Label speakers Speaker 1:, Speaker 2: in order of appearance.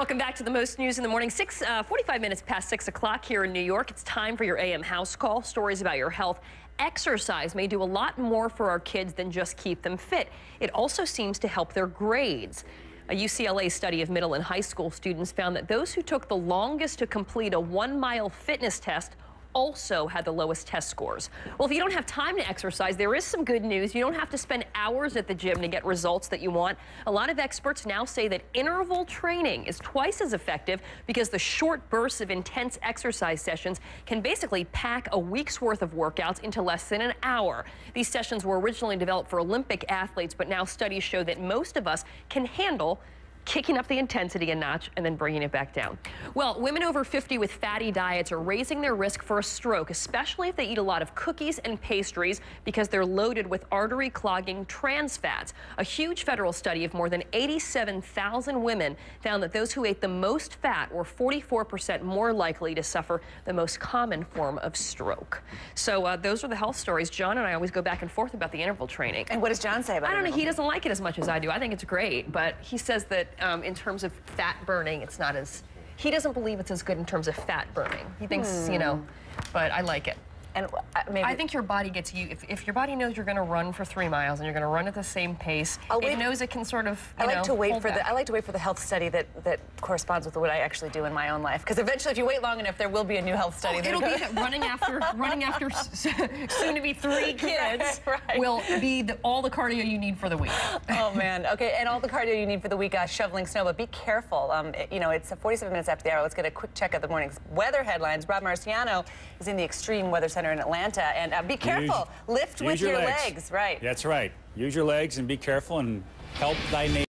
Speaker 1: Welcome back to the most news in the morning. 45 minutes past 6 o'clock here in New York. It's time for your AM House Call. Stories about your health. Exercise may do a lot more for our kids than just keep them fit. It also seems to help their grades. A UCLA study of middle and high school students found that those who took the longest to complete a 1-mile fitness test also had the lowest test scores. Well, if you don't have time to exercise, there is some good news. You don't have to spend hours at the gym to get results that you want. A lot of experts now say that interval training is twice as effective because the short bursts of intense exercise sessions can basically pack a week's worth of workouts into less than an hour. These sessions were originally developed for Olympic athletes, but now studies show that most of us can handle kicking up the intensity a notch and then bringing it back down. Well, women over 50 with fatty diets are raising their risk for a stroke, especially if they eat a lot of cookies and pastries because they're loaded with artery clogging trans fats. A huge federal study of more than 87,000 women found that those who ate the most fat were 44% more likely to suffer the most common form of stroke. So those are the health stories. John and I always go back and forth about the interval training.
Speaker 2: And what does John say about it?
Speaker 1: I don't know. He doesn't like it as much as I do. I think it's great, but he says that in terms of fat burning, it's not as, he doesn't believe it's as good in terms of fat burning. He thinks, you know, but I like it.
Speaker 2: And maybe
Speaker 1: I think your body gets you, if your body knows you're going to run for 3 miles and you're going to run at the same pace, it knows it can sort of,
Speaker 2: I like to wait for the health study that corresponds with what I actually do in my own life. Because eventually, if you wait long enough, there will be a new health study.
Speaker 1: It'll be that running after soon to be 3 kids will be all the cardio you need for the week.
Speaker 2: Oh man, okay, and all the cardio you need for the week, shoveling snow, but be careful. You know, it's 47 minutes after the hour. Let's get a quick check of the morning's weather headlines. Rob Marciano is in the Extreme Weather Center in Atlanta, and be careful. Lift with your legs. Right.
Speaker 3: That's right. Use your legs and be careful and help thy neighbor.